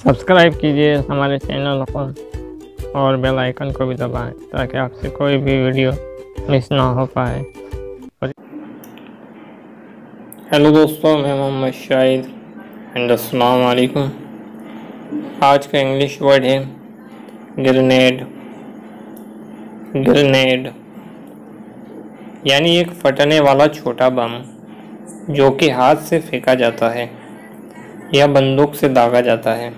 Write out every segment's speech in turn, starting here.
Subscribe कीजिए हमारे channel को और बेल आइकन को भी दबाएं ताकि आपसे कोई भी वीडियो मिस ना हो पाए। हेलो दोस्तों, मैं मोहम्मद शाहिद एंड अस्सलाम वालेकुम। आज का इंग्लिश वर्ड है ग्रेनेड। ग्रेनेड यानी एक फटने वाला छोटा बम जो कि हाथ से फेंका जाता है या बंदूक से दागा जाता है,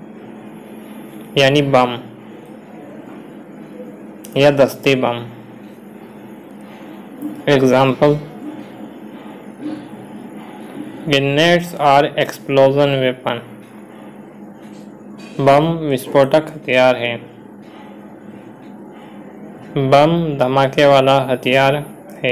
यानी बम या दस्ते बम। Example, grenades are explosion weapon. बम विस्फोटक हथियार है। बम धमाके वाला हथियार है।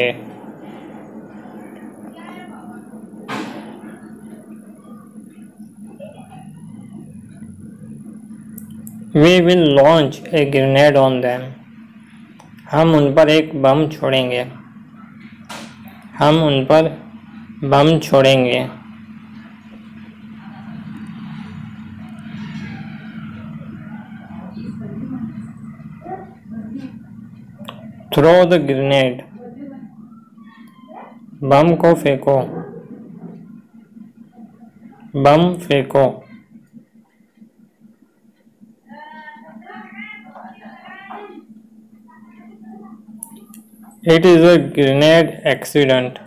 We will launch a grenade on them. हम उन पर एक बम छोड़ेंगे। हम उन पर बम छोड़ेंगे। Throw the grenade. बम को फेंको। बम फेंको। It is a grenade accident.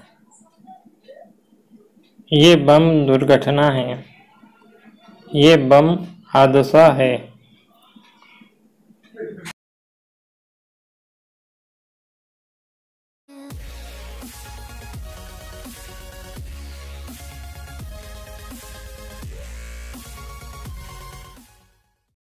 ये बम दुर्घटना है। ये बम हादसा है।